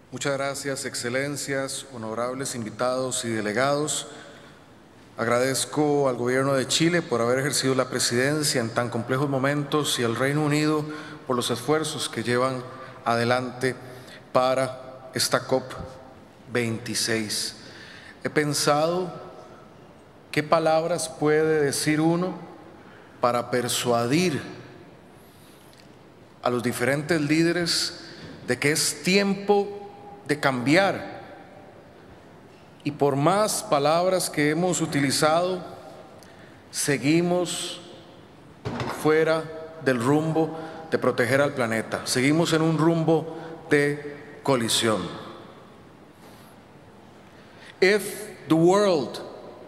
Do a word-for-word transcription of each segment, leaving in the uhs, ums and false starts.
Muchas gracias, excelencias, honorables invitados y delegados. Agradezco al Gobierno de Chile por haber ejercido la presidencia en tan complejos momentos y al Reino Unido por los esfuerzos que llevan adelante para esta COP veintiséis. He pensado qué palabras puede decir uno para persuadir a los diferentes líderes de que es tiempo de cambiar. Y por más palabras que hemos utilizado, seguimos fuera del rumbo de proteger al planeta. Seguimos en un rumbo de colisión. If the world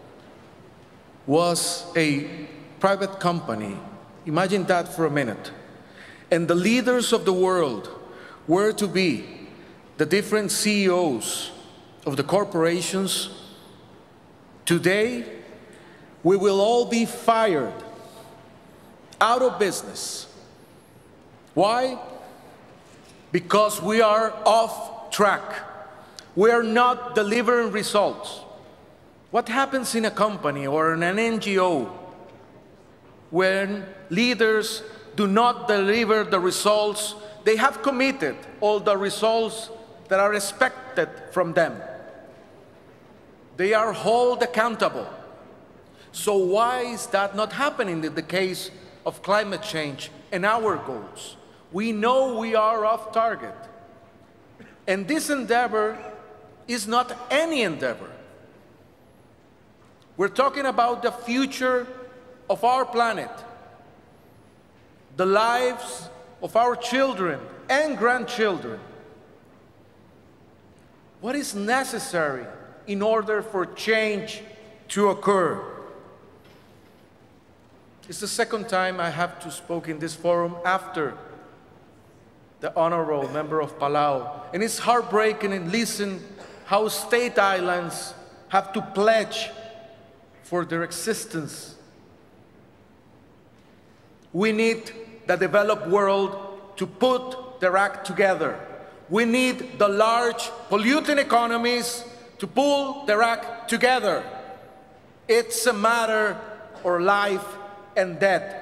was a private company, imagine that for a minute, and the leaders of the world were to be the different C E Os of the corporations, today we will all be fired, out of business. Why? Because we are off track. We are not delivering results. What happens in a company or in an N G O when leaders do not deliver the results they have committed, all the results that are expected from them? They are held accountable. So why is that not happening in the case of climate change and our goals? We know we are off target. And this endeavor is not any endeavor. We're talking about the future of our planet, the lives of our children and grandchildren. What is necessary in order for change to occur? It's the second time I have to speak in this forum after the honorable member of Palau. And it's heartbreaking and listen how state islands have to pledge for their existence. We need the developed world to put their act together. We need the large polluting economies to pull their act together. It's a matter of life and death.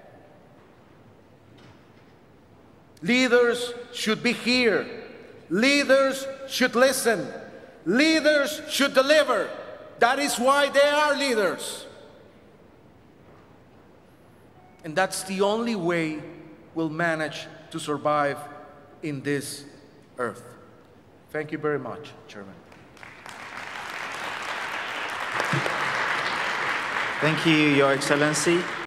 Leaders should be here. Leaders should listen. Leaders should deliver. That is why they are leaders. And that's the only way we'll manage to survive in this earth. Thank you very much, Chairman. Thank you, Your Excellency.